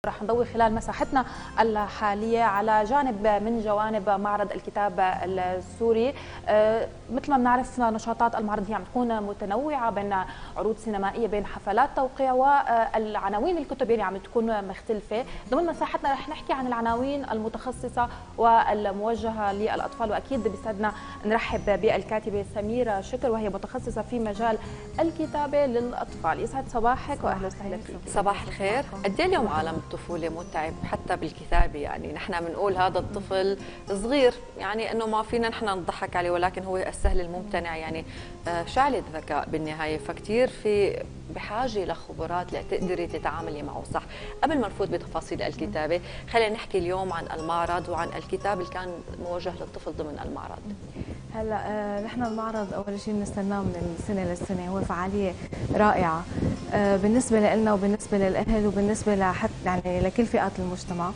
رح نضوي خلال مساحتنا الحالية على جانب من جوانب معرض الكتاب السوري. مثل ما بنعرف نشاطات المعرض هي عم تكون متنوعة بين عروض سينمائية، بين حفلات توقيع، والعناوين الكتب يعني عم تكون مختلفة. ضمن مساحتنا رح نحكي عن العناوين المتخصصة والموجهة للأطفال، وأكيد بيسعدنا نرحب بالكاتبة سميرة شكر وهي متخصصة في مجال الكتابة للأطفال. يسعد صباحك وأهلا وسهلا فيك. صباح الخير. قد ايه اليوم عالم الطفولة متعب حتى بالكتابة، يعني نحن بنقول هذا الطفل صغير، يعني انه ما فينا نحن نضحك عليه، ولكن هو السهل الممتنع، يعني شعلة ذكاء بالنهاية، فكتير في بحاجة لخبرات لتقدري تتعاملي معه صح. قبل ما نفوت بتفاصيل الكتابة، خلينا نحكي اليوم عن المعرض وعن الكتاب اللي كان موجه للطفل ضمن المعرض. هلا نحن المعرض اول شيء بنستناه من السنه للسنه، هو فعاليه رائعه بالنسبه لنا وبالنسبه للاهل وبالنسبه لحتى يعني لكل فئات المجتمع.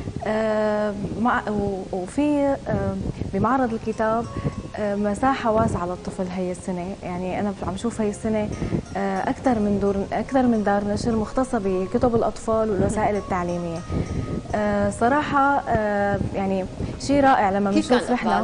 وفي بمعرض الكتاب مساحه واسعه للطفل هي السنه، يعني انا عم شوف هي السنه اكثر من دار نشر مختصه بكتب الاطفال والوسائل التعليميه. صراحه يعني شيء رائع لما بنشوف نحن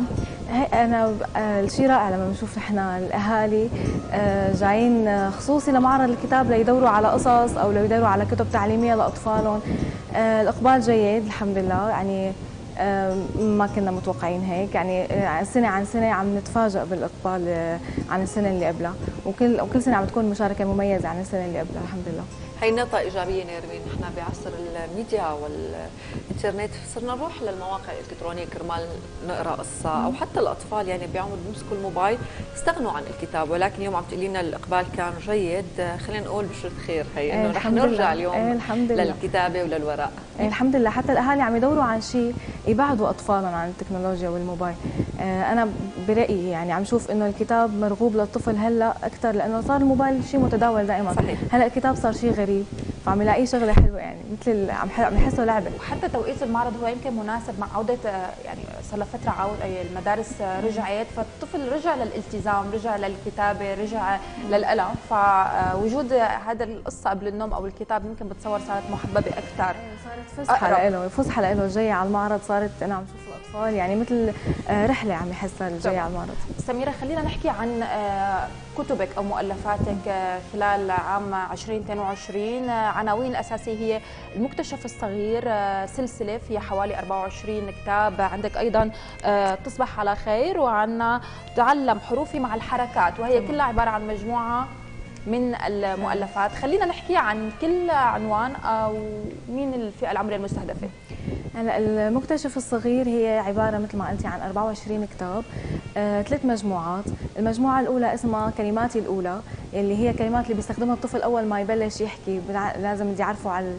الشيء رائع لما بنشوف نحن الاهالي جايين خصوصي لمعرض الكتاب ليدوروا على قصص او ليدوروا على كتب تعليميه لاطفالهم. الاقبال جيد الحمد لله، يعني ما كنا متوقعين هيك، يعني سنه عن سنه عم نتفاجئ بالاقبال عن السنه اللي قبلها، وكل سنه عم تكون مشاركه مميزه عن السنه اللي قبلها الحمد لله. هي نقطة إيجابية نيرمين، نحن بعصر الميديا والإنترنت صرنا نروح للمواقع الإلكترونية كرمال نقرأ قصة، أو حتى الأطفال يعني بيعملوا بيمسكوا الموبايل استغنوا عن الكتاب، ولكن اليوم عم تقولي لنا الإقبال كان جيد. خلينا نقول بشرة خير هي إنه رح نرجع اليوم للكتابة وللورق. الحمد لله، حتى الأهالي عم يدوروا عن شيء يبعدوا أطفالهم عن التكنولوجيا والموبايل. أنا برأيي يعني عم شوف إنه الكتاب مرغوب للطفل هلا أكثر، لأنه صار الموبايل شيء متداول دائما. صحيح. هلا الكتاب صار شيء غريب، فعم يلاقيه شغله حلوه، يعني مثل عم يحسوا لعبه. وحتى توقيت المعرض هو يمكن مناسب مع عوده، يعني صار لها فتره المدارس رجعت، فالطفل رجع للالتزام، رجع للكتابه، رجع للقلم، فوجود هذا القصه قبل النوم او الكتاب يمكن بتصور صارت محببه اكثر. صارت فسحه له جايه على المعرض، صارت انا عم شوف الاطفال يعني مثل رحله عم يحسها الجايه على المعرض. سميرة، خلينا نحكي عن كتبك او مؤلفاتك خلال عام 2022. عناوين الاساسيه هي المكتشف الصغير، سلسله فيها حوالي 24 كتاب، عندك ايضا تصبح على خير، وعندنا تعلم حروفي مع الحركات، وهي كلها عباره عن مجموعه من المؤلفات. خلينا نحكي عن كل عنوان او مين الفئه العمريه المستهدفه. هلا المكتشف الصغير هي عباره مثل ما قلتي عن 24 كتاب، 3 مجموعات. المجموعه الاولى اسمها كلماتي الاولى، اللي هي كلمات اللي بيستخدمها الطفل اول ما يبلش يحكي، لازم بدي يعرفوا على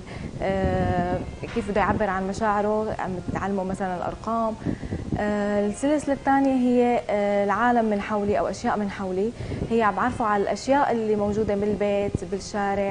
كيف بده يعبر عن مشاعره، عم تعلموا مثلا الارقام. السلسله الثانيه هي العالم من حولي او اشياء من حولي، هي عم بعرفوا على الاشياء اللي موجوده بالبيت، بالشارع،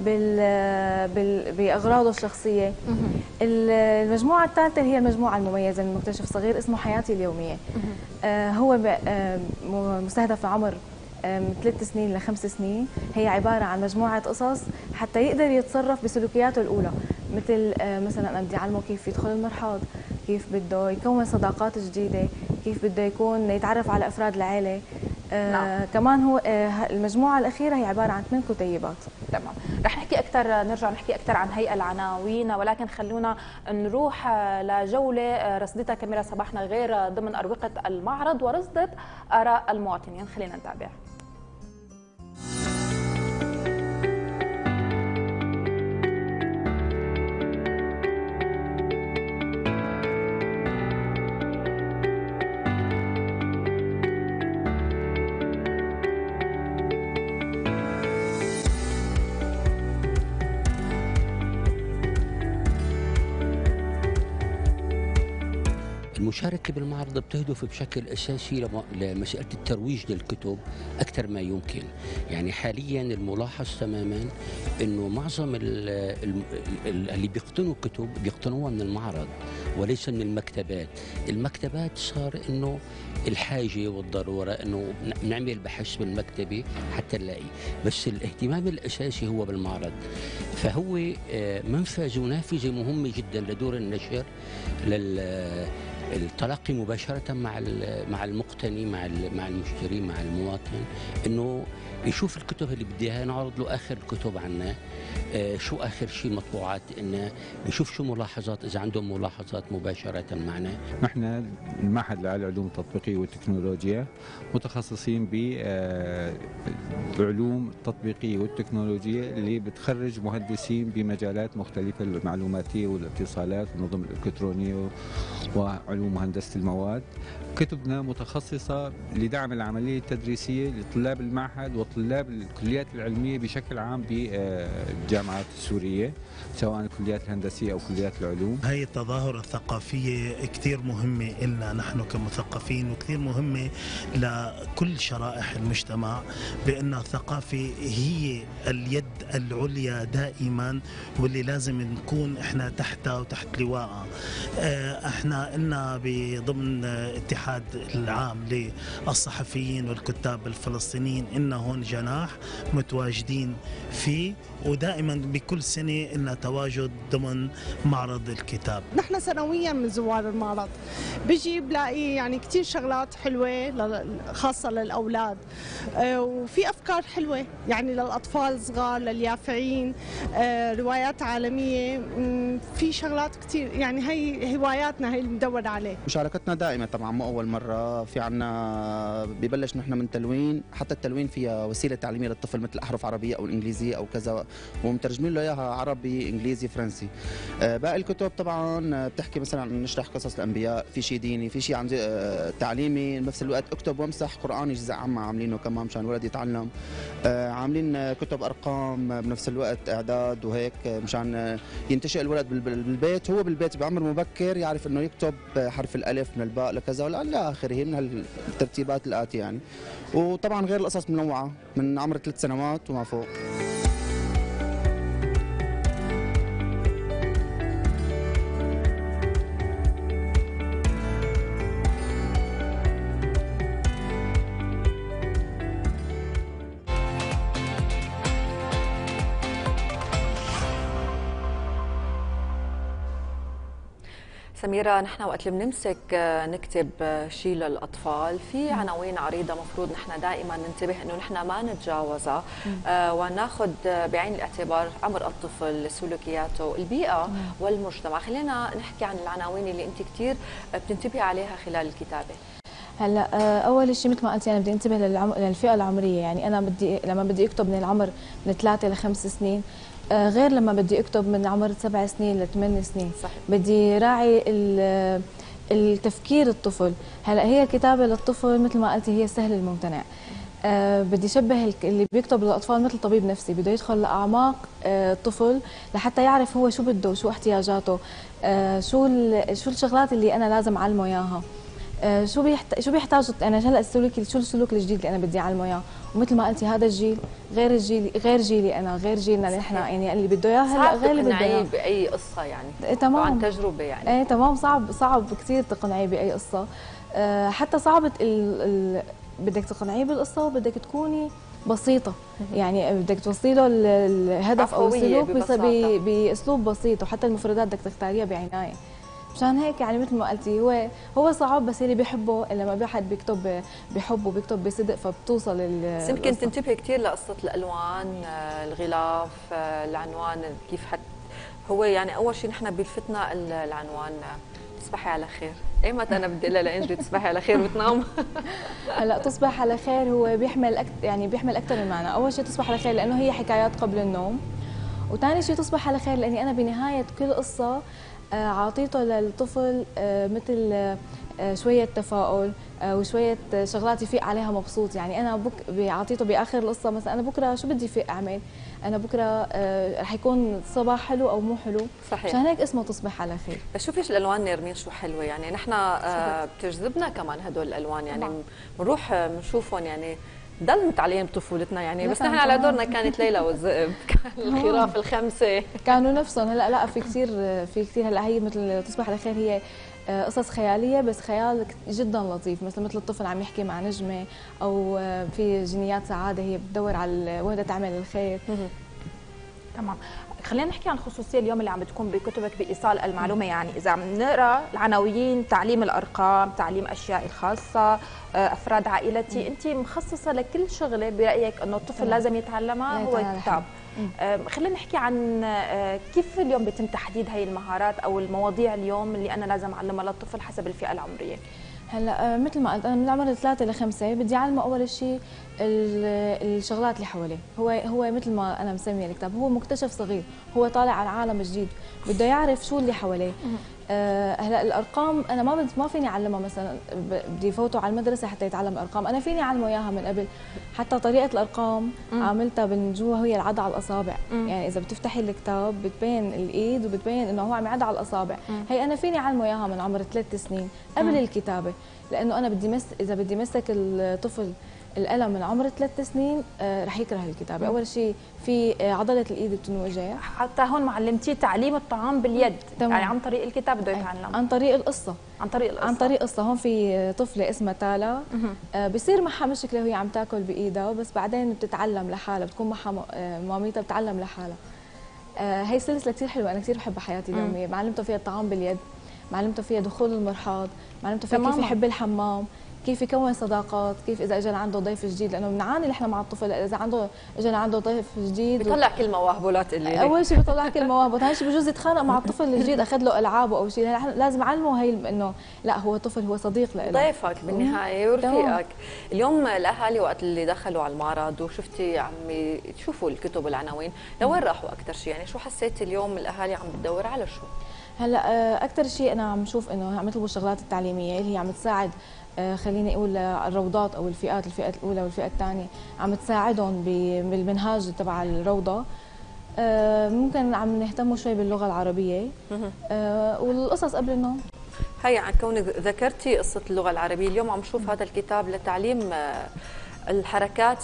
باغراضه الشخصيه. المجموعه الثالثه هي المجموعه المميزه من المكتشف الصغير، اسمه حياتي اليوميه. هو مستهدف عمر من 3 سنين ل5 سنين. هي عباره عن مجموعه قصص حتى يقدر يتصرف بسلوكياته الاولى، مثل مثلا انا بدي اعلمه كيف يدخل المرحاض، كيف بده يكون صداقات جديده، كيف بده يكون يتعرف على افراد العائله. كمان هو المجموعه الاخيره هي عباره عن 8 كتيبات. تمام، رح نحكي اكثر، نرجع نحكي اكثر عن هي العناوين، ولكن خلونا نروح لجوله رصدتها كاميرا صباحنا غير ضمن اروقه المعرض ورصدت اراء المواطنين. خلينا نتابع. المشاركة بالمعرض بتهدف بشكل أساسي لمسألة الترويج للكتب أكثر ما يمكن. يعني حاليا الملاحظ تماما أنه معظم اللي بيقتنوا كتب بيقتنوها من المعرض وليس من المكتبات. المكتبات صار أنه الحاجة والضرورة أنه نعمل بحث بالمكتبة حتى نلاقي، بس الاهتمام الأساسي هو بالمعرض. فهو منفذ ونافذة مهمة جدا لدور النشر للتلقي مباشرة مع المقتني، مع المشتري، مع المواطن، انه يشوف الكتب اللي بدي اياها، نعرض له اخر الكتب عنا، شو اخر شيء مطبوعات، انه يشوف شو ملاحظات اذا عندهم ملاحظات مباشرة معنا. نحن المعهد العالي للعلوم التطبيقية والتكنولوجيا متخصصين بالعلوم التطبيقية والتكنولوجيا اللي بتخرج مهندسين بمجالات مختلفة، المعلوماتية والاتصالات والنظم الإلكترونية وعلوم هندسة المواد. كتبنا متخصصة لدعم العملية التدريسية لطلاب المعهد وطلاب الكليات العلمية بشكل عام بالجامعات السورية، سواء الكليات الهندسية أو كليات العلوم. هاي التظاهرة الثقافية كتير مهمة لنا نحن كمثقفين، وكتير مهمة لكل شرائح المجتمع، بأن الثقافة هي اليد العليا دائما، واللي لازم نكون احنا تحتها وتحت لواءها. احنا قلنا بضمن اتحاد العام للصحفيين والكتاب الفلسطينيين إن هون جناح متواجدين فيه، ودائما بكل سنة لنا تواجد ضمن معرض الكتاب. نحن سنويا من زوار المعرض بيجي بلاقي يعني كتير شغلات حلوة خاصة للأولاد، وفي أفكار حلوة يعني للأطفال الصغار لليافعين، روايات عالمية، في شغلات كتير يعني هي هواياتنا هي اللي بندور عليه. مشاركتنا دائمة طبعا، مو أول مرة. في عنا ببلش نحن من تلوين، حتى التلوين فيها وسيلة تعليمية للطفل مثل أحرف عربية أو إنجليزية أو كذا، ومترجمين له إياها عربي إنجليزي فرنسي. باقي الكتب طبعا بتحكي مثلا عن نشرح قصص الأنبياء، في شيء ديني، في شيء عن تعليمي، بنفس الوقت اكتب وامسح قرآني جزء عام عاملينه كمان مشان الولد يتعلم. عاملين كتب أرقام بنفس الوقت إعداد وهيك مشان ينتشئ الولد بالبيت، هو بالبيت بعمر مبكر يعرف إنه يكتب حرف الألف من الباء لكذا ولا آخره من الترتيبات الآتية يعني. وطبعا غير القصص منوعة من عمر 3 سنوات وما فوق. سميرة، نحن وقت اللي بنمسك نكتب شيء للأطفال، في عناوين عريضة مفروض نحن دائما ننتبه إنه نحن ما نتجاوزها، وناخذ بعين الاعتبار عمر الطفل، سلوكياته، البيئة والمجتمع. خلينا نحكي عن العناوين اللي أنت كثير بتنتبهي عليها خلال الكتابة. هلا اول شيء مثل ما قلتي انا بدي انتبه للفئه العمريه، يعني انا لما بدي اكتب من العمر من 3 ل 5 سنين غير لما بدي اكتب من عمر 7 سنين ل 8 سنين. صحيح. بدي راعي التفكير الطفل. هلا هي الكتابه للطفل مثل ما قلتي هي السهل الممتنع. بدي شبه اللي بيكتب للاطفال مثل طبيب نفسي، بده يدخل لاعماق الطفل لحتى يعرف هو شو بده، شو احتياجاته، شو الشغلات اللي انا لازم اعلمه اياها، شو بيحتاج انا هلا شو السلوك الجديد اللي انا بدي اعلمه اياه. ومثل ما قلتي هذا الجيل غير جيلي انا، غير جيلنا اللي احنا يعني اللي بده اياه هلا غير اللي بده اياه باي قصه يعني. تمام. عن تجربه يعني. ايه تمام. صعب كثير تقنعيه باي قصه. حتى صعب بدك تقنعيه بالقصه وبدك تكوني بسيطه، يعني بدك توصي له الهدف او السلوك باسلوب بسيط، وحتى المفردات بدك تختاريها بعنايه. مشان هيك يعني مثل ما قلتي هو صعب، بس اللي بيحبه لما بحد بيكتب بحب وبيكتب بصدق فبتوصل يمكن تنتبهي كثير لقصه الالوان، الغلاف، العنوان، كيف هو يعني اول شيء نحن بيلفتنا العنوان تصبحي على خير. ايمتى انا بدي اقول لانجلي تصبحي على خير وتنام؟ هلا تصبح على خير هو بيحمل اكثر من معنى. اول شيء تصبح على خير لانه هي حكايات قبل النوم، وثاني شيء تصبح على خير لاني انا بنهايه كل قصه عطيته للطفل مثل شويه تفاؤل وشويه شغلات يفيق عليها مبسوط. يعني انا بعطيته باخر القصه مثلا انا بكره شو بدي فيق اعمل، انا بكره رح يكون صباح حلو او مو حلو. صحيح. عشان هيك اسمه تصبح على خير. بس شوفي الالوان نيرمين شو حلوه، يعني نحن بتجذبنا كمان هدول الالوان، يعني بنروح بنشوفهم، يعني ضل متعلقين بطفولتنا يعني. بس نحن على دورنا كانت ليلى والذئب، كان الخراف الخمسه كانوا نفسهم. هلا لا، في كثير هلا هي مثل تصبح على خير، هي قصص خياليه بس خيال جدا لطيف، مثل الطفل عم يحكي مع نجمه، او في جنيات سعاده هي بتدور على وين تعمل الخير. تمام. خلينا نحكي عن الخصوصيه اليوم اللي عم بتكون بكتبك بايصال المعلومه، يعني اذا عم نقرا العناوين تعليم الارقام، تعليم اشياء الخاصه، افراد عائلتي، انت مخصصه لكل شغله برايك انه الطفل لازم يتعلمها هو الكتاب. خلينا نحكي عن كيف اليوم بيتم تحديد هاي المهارات او المواضيع اليوم اللي انا لازم اعلمها للطفل حسب الفئه العمريه. هلا مثل ما قلت انا من عمر 3 ل 5 بدي اعلمه اول شيء الشغلات اللي حواليه. هو مثل ما انا مسميه الكتاب، هو مكتشف صغير، هو طالع على عالم جديد، بده يعرف شو اللي حواليه. هلا الارقام انا ما فيني اعلمه، مثلا بدي فوته على المدرسه حتى يتعلم الارقام، انا فيني اعلمه اياها من قبل. حتى طريقه الارقام عاملتها من جوا، هي العد على الاصابع. يعني اذا بتفتحي الكتاب بتبين الايد وبتبين انه هو عم يعد على الاصابع. هي انا فيني اعلمه اياها من عمر 3 سنين قبل الكتابه، لانه انا اذا بدي مسك الطفل القلم من عمر 3 سنين رح يكره الكتابه. اول شيء في عضله الايد بتنوجع. حتى هون معلمتيه تعليم الطعام باليد. تمام. يعني عن طريق الكتاب بده يتعلم، عن طريق القصه. عن طريق قصه. هون في طفله اسمها تالا، بصير معها مشكله وهي عم تاكل بايدها، بس بعدين بتتعلم لحالها، بتكون معها ماميتها بتتعلم لحالها. هي سلسله كثير حلوه، انا كثير بحبها حياتي اليوميه. معلمته فيها الطعام باليد، معلمته فيها دخول المرحاض، معلمته فيها كيف يحب الحمام، كيف يكون صداقات، كيف اذا اجى عنده ضيف جديد، لانه بنعاني نحن مع الطفل اذا اجى عنده ضيف جديد بيطلع كل مواهبه. لا تقولي لي اول شيء بيطلع كل مواهبه، ثاني شيء بجوز يتخانق مع الطفل الجديد، اخذ له العابه او شيء. لازم اعلمه هي انه لا، هو طفل، هو صديق له، ضيفك بالنهايه ورفيقك. اليوم الاهالي وقت اللي دخلوا على المعرض وشفتي عم تشوفوا الكتب والعناوين، لوين راحوا اكثر شيء؟ يعني شو حسيتي اليوم الاهالي عم بتدور على شو؟ هلا اكثر شيء انا عم شوف انه عم يطلبوا الشغلات التعليميه اللي هي عم تساعد، خليني اقول الروضات او الفئه الاولى والفئه الثانيه، عم تساعدهم بالمنهاج تبع الروضه. ممكن عم نهتموا شوي باللغه العربيه والقصص قبل النوم. هي عن كونك ذكرتي قصه اللغه العربيه، اليوم عم شوف هذا الكتاب لتعليم الحركات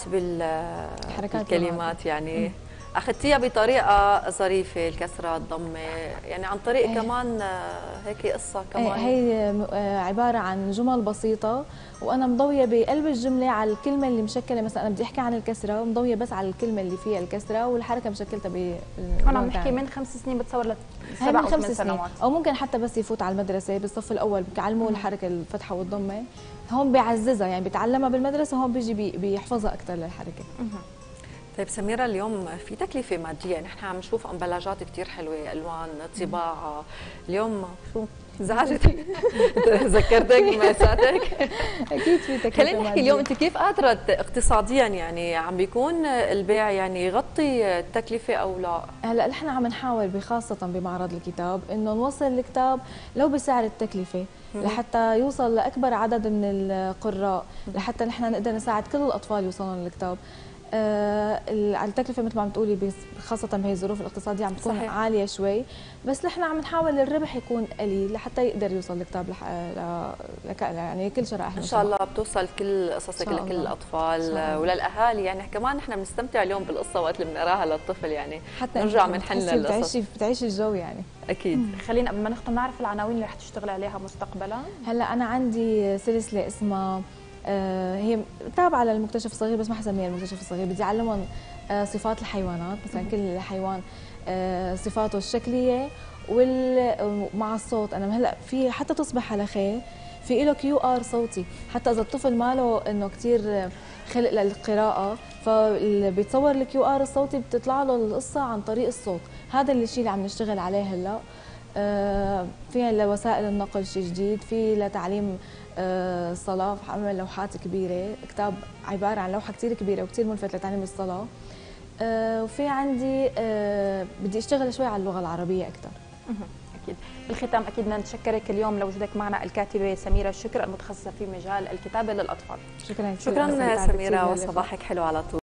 بالكلمات، يعني اخذتيها بطريقه ظريفه، الكسره، الضمه، يعني عن طريق كمان هيك قصه كمان. هي عباره عن جمل بسيطه، وانا مضويه بقلب الجمله على الكلمه اللي مشكله. مثلا انا بدي احكي عن الكسره، مضويه بس على الكلمه اللي فيها الكسره، والحركه مشكلتها هون عم نحكي من 5 سنين بتصور ل 7 أو 8 سنوات، او ممكن حتى بس يفوت على المدرسه بالصف الاول بيعلموه الحركه الفتحه والضمه، هون بيعززها، يعني بيتعلمها بالمدرسه، هون بيجي بيحفظها اكثر للحركه. طيب سميرة، اليوم في تكلفة مادية، نحن عم نشوف امبلاجات كثير حلوة، الوان، طباعة، اليوم شو زعجتي ذكرتك بمأساتك؟ اكيد في تكلفة. خلينا نحكي اليوم انت كيف قادرة اقتصاديا، يعني عم بيكون البيع يعني يغطي التكلفة او لا؟ هلا نحن عم نحاول خاصة بمعرض الكتاب انه نوصل الكتاب لو بسعر التكلفة لحتى يوصل لاكبر عدد من القراء، لحتى نحن نقدر نساعد كل الاطفال يوصلون للكتاب. التكلفه مثل ما عم تقولي خاصه بهي الظروف الاقتصاديه عم تكون صحيح. عاليه شوي، بس نحن عم نحاول الربح يكون قليل لحتى يقدر يوصل الكتاب يعني كل شرائح. ان شاء الله بتوصل كل قصصك لكل الاطفال وللاهالي، يعني كمان نحن بنستمتع اليوم بالقصه وقت اللي بنقراها للطفل، يعني حتى نرجع بنحن للقصص، بتعيش الجو يعني. اكيد. خلينا قبل ما نختم نعرف العناوين اللي رح تشتغل عليها مستقبلا. هلا انا عندي سلسله اسمها هي تابعه للمكتشف الصغير، بس ما حسميها المكتشف الصغير. بدي اعلمهم صفات الحيوانات، مثلا كل حيوان صفاته الشكليه ومع الصوت. انا هلا في حتى تصبح على خير في له QR صوتي، حتى اذا الطفل ماله انه كثير خلق للقراءه، فبيتصور الQR الصوتي بتطلع له القصه عن طريق الصوت. هذا الشيء اللي عم نشتغل عليه هلا. في لوسائل النقل شيء جديد، في لتعليم الصلاة، عمل لوحات كبيرة، كتاب عبارة عن لوحة كثير كبيرة وكثير ملفت لتعليم الصلاة. وفي عندي بدي اشتغل شوي على اللغة العربية أكثر. أكيد. بالختام أكيد بدنا نتشكرك اليوم لوجودك معنا الكاتبة سميرة الشكر المتخصصة في مجال الكتابة للأطفال. شكرا سميرة، وصباحك حلو على طول.